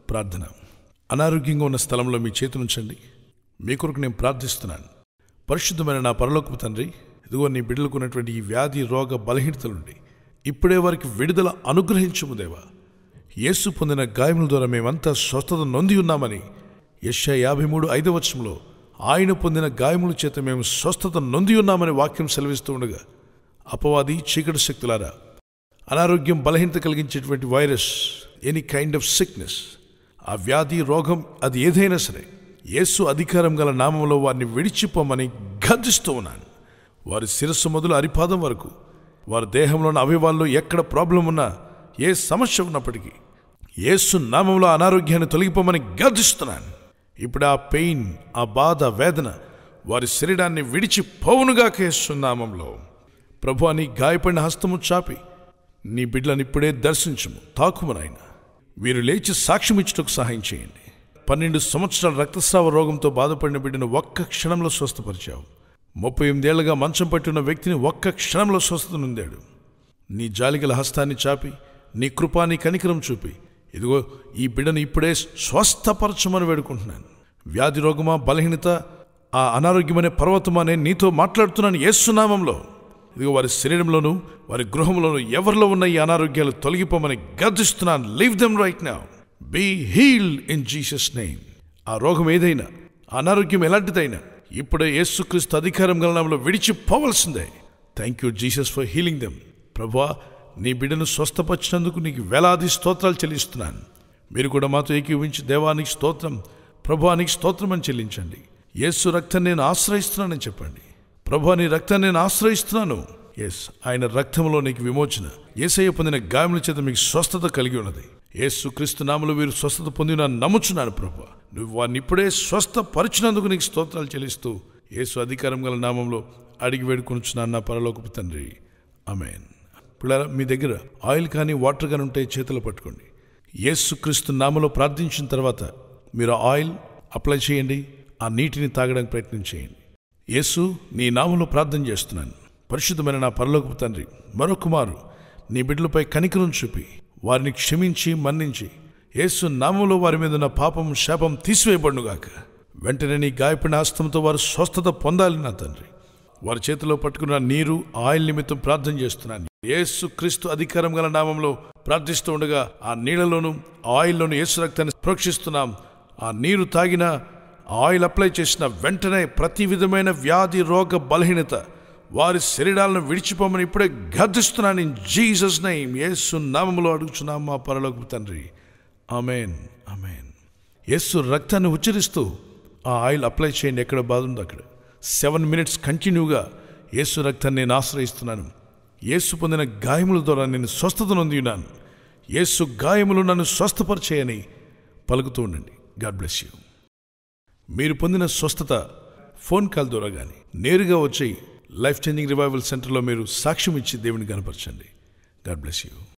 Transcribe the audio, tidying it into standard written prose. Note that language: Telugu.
ప్రార్థన. అనారోగ్యంగా ఉన్న స్థలంలో మీ చేతులుంచండి. మీ కొరకు నేను ప్రార్థిస్తున్నాను. పరిశుద్ధమైన నా పరలోకపు తండ్రి, ఇదిగో నీ బిడ్డలకున్నటువంటి ఈ వ్యాధి రోగ బలహీనతలుండి ఇప్పుడే వారికి విడుదల అనుగ్రహించుము దేవా. యేసు పొందిన గాయముల ద్వారా మేమంతా స్వస్థత నొంది ఉన్నామని యెషయా 53:5 ఆయన పొందిన గాయముల చేత మేము స్వస్థత నొంది ఉన్నామని వాక్యం సెలవిస్తూ ఉండగా, అపవాది చీకటి శక్తులారా, అనారోగ్యం బలహీనత కలిగించేటువంటి virus, any kind of sickness, ఆ వ్యాధి రోగం అది ఏదైనా సరే యేసు అధికారం గల నామంలో వారిని విడిచిపోమని గర్జిస్తూ ఉన్నాను. వారి శిరస్సు మొదలు అరిపాదం వరకు, వారి దేహంలోని అవయవాల్లో ఎక్కడ ప్రాబ్లం ఉన్నా, ఏ సమస్య ఉన్నప్పటికీ యేసు నామంలో అనారోగ్యాన్ని తొలగిపోమని గర్జిస్తున్నాను. ఇప్పుడు ఆ పెయిన్, ఆ బాధ, వేదన వారి శరీరాన్ని విడిచిపోవునుగాక యేసు నామంలో. ప్రభువా, నీ గాయపడిన హస్తము చాపి నీ బిడ్డలను ఇప్పుడే దర్శించుము, తాకుము నాయనా. వీరు లేచి సాక్ష్యం ఇచ్చుటకు సహాయం చేయండి. 12 సంవత్సరాల రక్తస్రావ రోగంతో బాధపడిన బిడ్డను ఒక్క క్షణంలో స్వస్థపరిచావు. 38 ఏళ్లుగా మంచం పట్టున్న వ్యక్తిని ఒక్క క్షణంలో స్వస్థత నొందాడు. నీ జాలిగల హస్తాన్ని చాపి నీ కృపా, నీ కనికరం చూపి ఇదిగో ఈ బిడ్డను ఇప్పుడే స్వస్థపరచమని వేడుకుంటున్నాను. వ్యాధి రోగమా, బలహీనత, ఆ అనారోగ్యమనే పర్వతమా, నేను నీతో మాట్లాడుతున్నాను యేసు నామంలో. ఇదిగో వారి శరీరంలోనూ వారి గృహంలోనూ ఎవరిలో ఉన్న ఈ అనారోగ్యాలు తొలగిపోమని గర్జిస్తున్నాను. Leave them right now. Be healed in Jesus name. ఆ రోగం ఏదైనా, అనారోగ్యం ఎలాంటిదైనా ఇప్పుడే యేసుక్రీస్తు అధికారం గల నామములో విడిచిపోవలసిందే. Thank you Jesus for healing them. ప్రభువా, నీ బిడ్డను స్వస్థపరిచినందుకు నీకు వేలాది స్తోత్రాలు చెల్లిస్తున్నాను. మీరు కూడా మాతో ఏకీవించి దేవానికి స్తోత్రం, ప్రభువానికి స్తోత్రం అని చెల్లించండి. యేసు రక్తాన్ని నేను ఆశ్రయిస్తున్నానని చెప్పండి. ప్రభువా, నీ రక్తాన్ని నేను ఆశ్రయిస్తున్నాను. ఆయన రక్తంలో నీకు విమోచన, యేసయ్య పొందిన గాయముల చేత మీకు స్వస్థత కలిగి ఉన్నది. యేసు క్రీస్తు నామములో వీరు స్వస్థత పొందిన నమ్ముచున్నాను. ప్రభువా, నువ్వు వారిని ఇప్పుడే స్వస్థపరిచినందుకు నీకు స్తోత్రాలు చెల్లిస్తూ యేసు అధికారం గల నామంలో అడిగి వేడుకొనుచున్నాను నా పరలోకపు తండ్రి. ఆమేన్. పిల్లరా, మీ దగ్గర ఆయిల్ కానీ వాటర్ కానీ ఉంటే చేతులు పట్టుకోండి. యేసు క్రీస్తు నామములో ప్రార్థించిన తర్వాత మీరు ఆయిల్ అప్లై చేయండి. ఆ నీటిని తాగడానికి ప్రయత్నం చేయండి. యేసు, నీ నామములో ప్రార్థన చేస్తున్నాను. పరిశుద్ధమైన నా పరలోకపు తండ్రి, మరొకమారు నీ బిడ్డలపై కనికరం చూపి వారిని క్షమించి మన్నించి యేసు నామములో వారి మీద ఉన్న పాపం, శాపం తీసివేయబడునుగాక. వెంటనే నీ గాయపడిన హస్తంతో వారు స్వస్థత పొందాలి నా తండ్రి. వారి చేతిలో పట్టుకున్న నీరు, ఆయిల్ నిమిత్తం ప్రార్థన చేస్తున్నాను. యేసు క్రీస్తు అధికారం గల నామంలో ప్రార్థిస్తూ ఉండగా ఆ నీళ్లలోను ఆయిల్లోను యేసు రక్తాన్ని ప్రోక్షిస్తున్నాం. ఆ నీరు తాగిన, ఆయిల్ అప్లై చేసిన వెంటనే ప్రతి విధమైన వ్యాధి, రోగ, బలహీనత వారి శరీరాలను విడిచిపోమని ఇప్పుడే గర్జిస్తున్నాను. ఇన్ జీసస్ నేమ్, యేసు నామములో అడుగుచున్నాం మా పరలోకపు తండ్రి. ఆమేన్, ఆమేన్. యేసు రక్తాన్ని ఉచ్చరిస్తూ ఆ ఆయిల్ అప్లై చేయండి. ఎక్కడ బాధ ఉందో అక్కడ 7 minutes కంటిన్యూగా యేసు రక్తాన్ని నేను ఆశ్రయిస్తున్నాను. యేసు పొందిన గాయముల ద్వారా నేను స్వస్థత నొంది ఉన్నాను. యేసు గాయములు నన్ను స్వస్థపరిచేయని పలుకుతూ ఉండండి. God bless you. మీరు పొందిన స్వస్థత ఫోన్ కాల్ ద్వారా కానీ నేరుగా వచ్చి లైఫ్ చేంజింగ్ రివైవల్ సెంటర్లో మీరు సాక్ష్యం ఇచ్చి దేవుని కనపరచండి. God bless you.